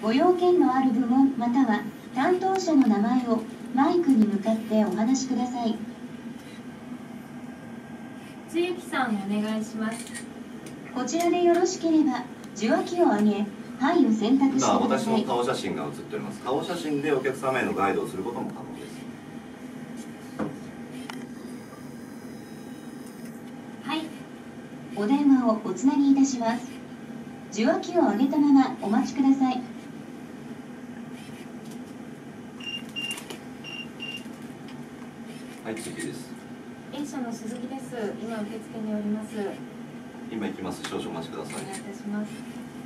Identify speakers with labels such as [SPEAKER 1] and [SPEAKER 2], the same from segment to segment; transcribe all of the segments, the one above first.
[SPEAKER 1] ご用件のある部門または担当者の名前をマイクに向かってお話しください。
[SPEAKER 2] つゆきさんお願いします。
[SPEAKER 1] こちらでよろしければ受話器を上げ、はいを選択してください。
[SPEAKER 3] 私の顔写真が写っております。顔写真でお客様へのガイドをすることも可能です。
[SPEAKER 2] はい。
[SPEAKER 1] お電話をおつなぎいたします。受話器を上げたままお待ちください。
[SPEAKER 3] はい、次です。
[SPEAKER 2] A 社の鈴木です。今受付におります。
[SPEAKER 3] 今行きます。少々お待ちください。
[SPEAKER 2] お願いいたします。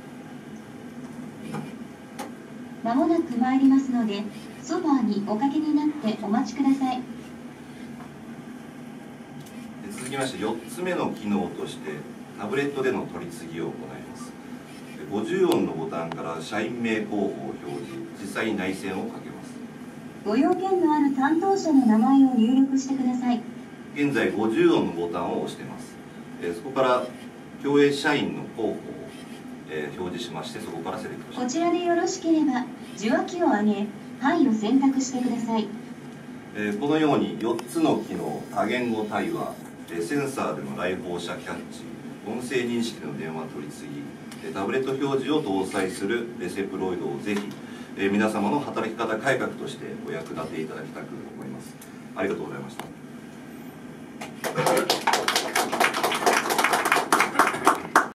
[SPEAKER 1] まもなく参りますので、ソファーにおかけになってお待ちください。
[SPEAKER 3] 続きまして4つ目の機能としてタブレットでの取り次ぎを行います。50音のボタンから社員名候補を表示、実際に内線をかけます。
[SPEAKER 1] ご用件のある担当者の名前を入力してください。
[SPEAKER 3] 現在50音のボタンを押しています。そこから競泳社員の候補を表示しまして、そこからセレクトします。
[SPEAKER 1] こちらでよろしければ受話器を上げ、はいを選択してください。
[SPEAKER 3] このように4つの機能、多言語対話、センサーでの来訪者キャッチ、音声認識での電話取り次ぎ、タブレット表示を搭載するレセプロイドをぜひ皆様の働き方改革としてお役立ていただきたく思います。ありがとうございました。